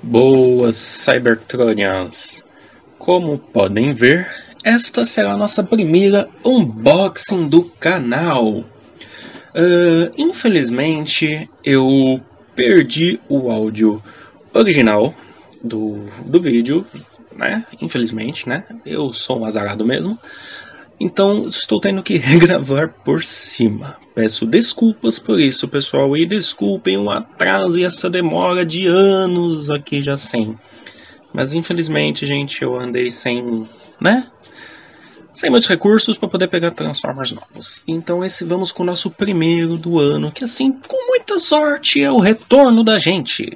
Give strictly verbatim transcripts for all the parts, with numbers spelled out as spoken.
Boas Cybertronians! Como podem ver, esta será a nossa primeira unboxing do canal. Uh, infelizmente, eu perdi o áudio original do, do vídeo, né? Infelizmente, né? Eu sou um azarado mesmo. Então, estou tendo que regravar por cima. Peço desculpas por isso, pessoal, e desculpem o atraso e essa demora de anos aqui já sem. Mas, infelizmente, gente, eu andei sem, né? Sem muitos recursos para poder pegar Transformers novos. Então, esse vamos com o nosso primeiro do ano, que assim, com muita sorte, é o retorno da gente.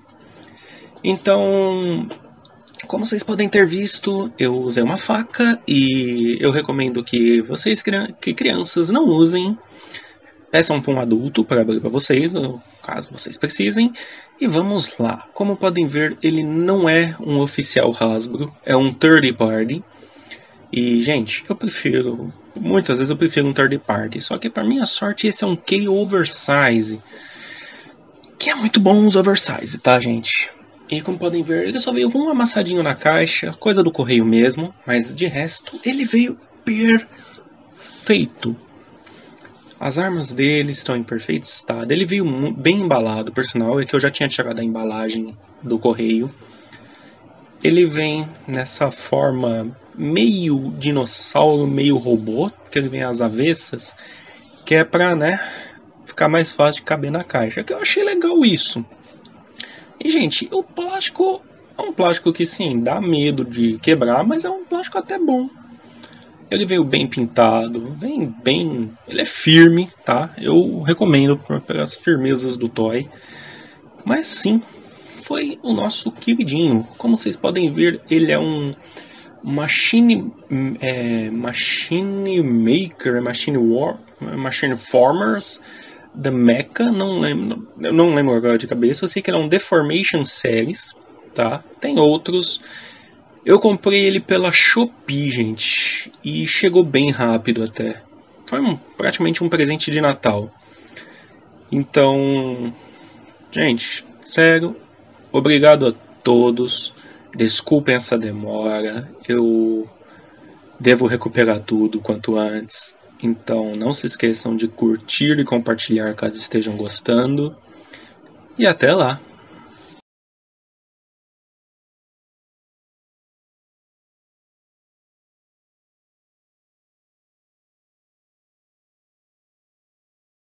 Então, como vocês podem ter visto, eu usei uma faca e eu recomendo que vocês, que crianças, não usem. Peçam para um adulto para abrir para vocês, caso vocês precisem. E vamos lá. Como podem ver, ele não é um oficial Hasbro, é um third party. E, gente, eu prefiro, muitas vezes eu prefiro um third party. Só que, para minha sorte, esse é um K Oversize. Que é muito bom os oversize, tá, gente? E como podem ver, ele só veio com um amassadinho na caixa, coisa do correio mesmo, mas de resto ele veio perfeito. As armas dele estão em perfeito estado, ele veio bem embalado, por sinal, é que eu já tinha tirado a embalagem do correio. Ele vem nessa forma meio dinossauro, meio robô, que ele vem às avessas, que é pra, né, ficar mais fácil de caber na caixa, que eu achei legal isso. E, gente, o plástico é um plástico que, sim, dá medo de quebrar, mas é um plástico até bom. Ele veio bem pintado, vem bem... Ele é firme, tá? Eu recomendo pelas firmezas do toy. Mas, sim, foi o nosso queridinho. Como vocês podem ver, ele é um Machine... É, machine Maker, Machine War... Machine Formers... da Mecha, não lembro, eu não lembro agora de cabeça, eu sei que ele é um Deformation Series, tá? Tem outros. Eu comprei ele pela Shopee, gente, e chegou bem rápido até. Foi um, praticamente um presente de Natal. Então, gente, sério, obrigado a todos. Desculpem essa demora, eu devo recuperar tudo quanto antes. Então não se esqueçam de curtir e compartilhar caso estejam gostando. E até lá!